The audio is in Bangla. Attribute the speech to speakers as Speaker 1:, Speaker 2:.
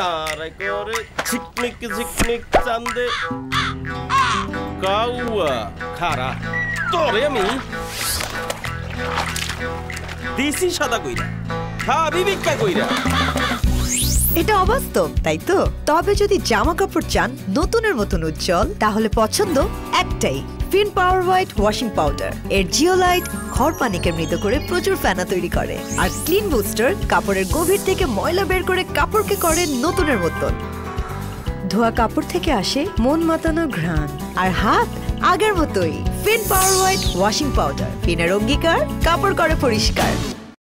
Speaker 1: তারাই করে ঝিকমিক ঝিকমিক চান্দে কাউয়া খারা তোরে আমি দিছি সাদা কইরা খাবি ভিক্ষা কইরা।
Speaker 2: এটা অবাস্তব তাই তো? তবে যদি জামা কাপড় চান নতুনের মতন উজ্জ্বল তাহলে পছন্দ একটাই, Fin power white washing powder. এর জিওলাইট ঘর পানিকে মৃত করে প্রচুর ফেনা তৈরি করে, আর ক্লিন বুস্টার কাপড়ের গভীর থেকে ময়লা বের করে কাপড়কে করে নতুনের মতন। ধোয়া কাপড় থেকে আসে মন মাতানোর ঘ্রাণ, আর হাত আগের মতোই। Fin power white washing powder, ফিনের অঙ্গীকার, কাপড় করে পরিষ্কার।